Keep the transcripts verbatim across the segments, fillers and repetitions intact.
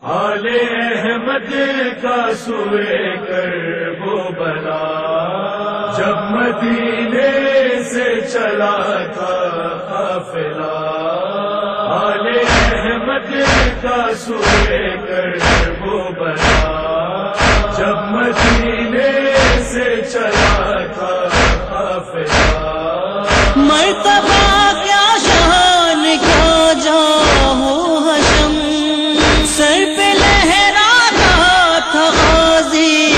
آل احمد کا سوئے کرب و بلا جب مدینے سے چلا تھا قافلہ، آل احمد کا سوئے کرب و بلا جب مدینے سے چلا تھا قافلہ۔ مرتبہ کیا شان کیا جاؤ حشم، سر پہ لہراتا تھا غازی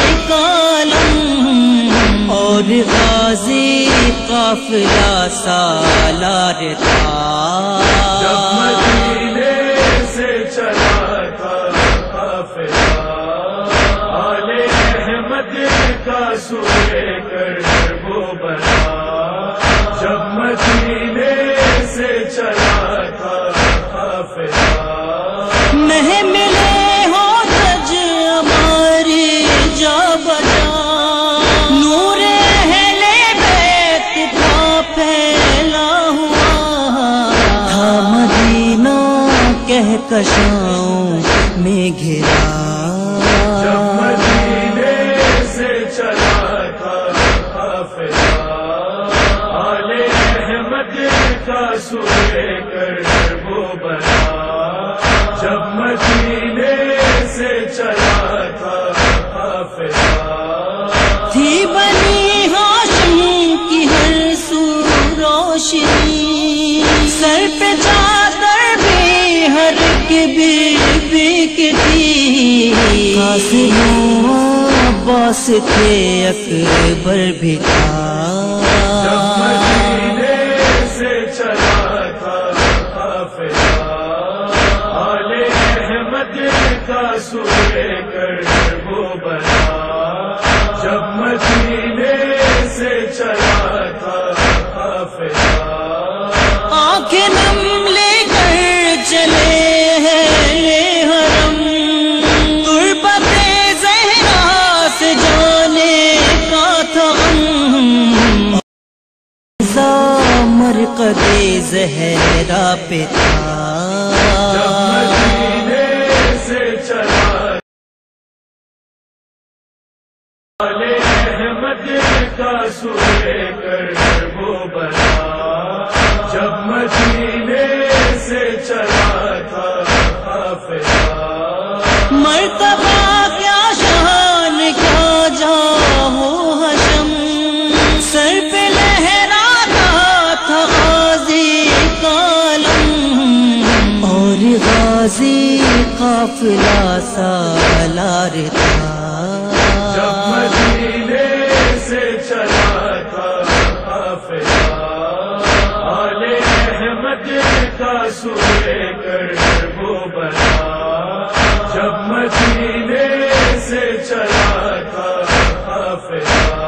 کالم، اور غازی قافلہ سالار تھا جب مدینے سے چلا تھا قافلہ، آل احمد کا سوئے کرب و بلا جب مدینے سے چلا تھا قافلہ۔ محملے ہو تج ہماری جا بجا، نور اہل بیت کا پھیلا ہوا تھا مدینہ کہکشاؤں میں گھرا، جب مدینے سے چلا تھا قافلہ، آل احمد کا سوئے کرب و بلا جب مدینے سے چلا تھا قافلہ۔ تھی بنی ہاشم کی ہر سو روشنی، سر پہ چادر بھی ہر ایک بیوی کی تھی، قاسم و عباس تھے اکبر بھی تھا، جب مدینے سے چلا تھا قافلہ، آل احمد کا سوئے کرب و بلا جب مدینے سے چلا تھا قافلہ۔ آنکھیں نم لے کر چلے ہیں یہ حرم، تربت زہرا سے جانے کا تھا غم، مرقد زہرا پہ تھا جب مدینے سے چلا آل احمد کا سوئے کرب و بلا جب مدینے سے چلا تھا قافلہ۔ مرتبہ کیا شان کیا جاؤ حشم، سر پہ لہراتا تھا غازی کالم، اور غازی قافلہ سالار تھا جب مدینے سے چلا تھا قافلہ، آل احمد کا سوئے کرب و بلا جب مدینے سے چلا تھا قافلہ۔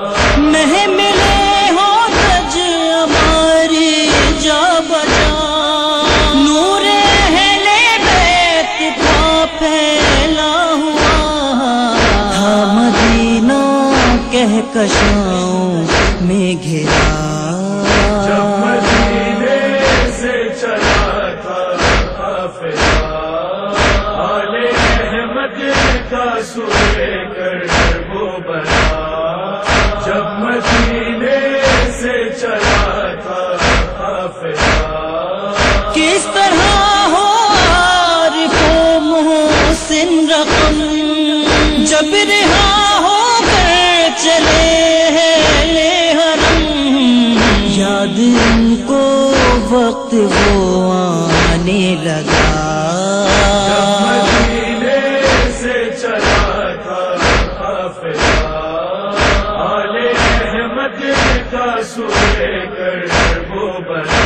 محملے ہو تج ہماری جا بجا، نور اہل بیت کا پھیلا ہوا تھا مدینہ کہکشاؤں میں گھرا، جب مدینے سے چلا تھا قافلہ، آل احمد کا سوئے کرب و بلا جب مدینے سے چلا تھا قافلہ۔ کس طرح ہو عارف و محسن رقم، جب رہا ہو کر چلے ہیں یہ حرم، یاد ان کو وقت وہ آنے لگا، جب مدینے سے چلا تھا قافلہ، آل احمد کا سوئے کرب و بلا